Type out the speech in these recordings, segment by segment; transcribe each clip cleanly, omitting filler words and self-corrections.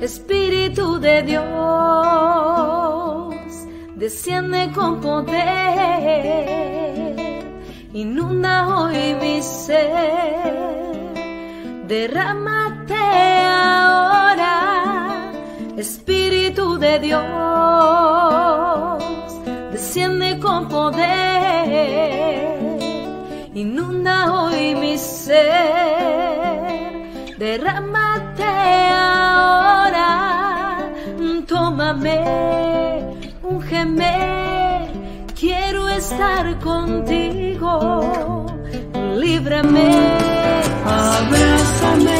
Espíritu de Dios, desciende con poder, inunda hoy mi ser, derrámate ahora. Espíritu de Dios, desciende con poder, inunda hoy mi ser, derrámate ahora. Tómame, úngeme, quiero estar contigo, líbrame, abrázame,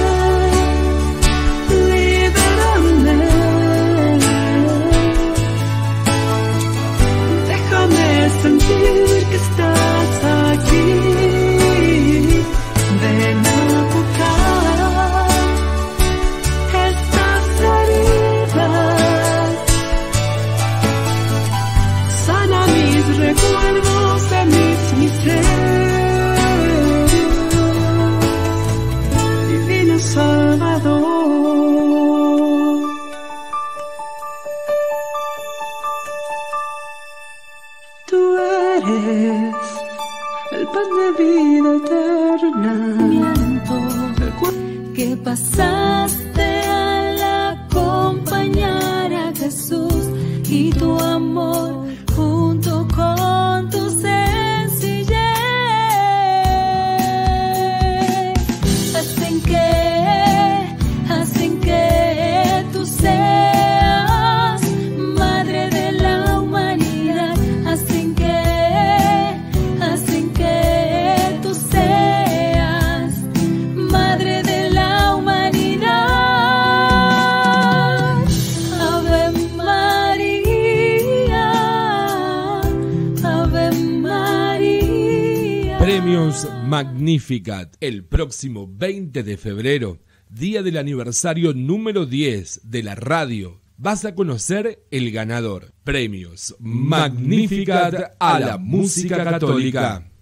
libérame, déjame sentir que estás aquí, ven a tocar estas heridas, sana mis recuerdos de mis miserias, divino Salvador. Tú eres el pan de vida eterna, que pasaste al acompañar a Jesús, y tu amor junto con tu sencillez hacen que tú seas madre de la humanidad, hacen que tú seas madre de la humanidad. Ave María, Ave María. Premios Magnificat, el próximo 20 de febrero, día del aniversario número 10 de la radio. Vas a conocer el ganador. Premios Magnificat a la música católica.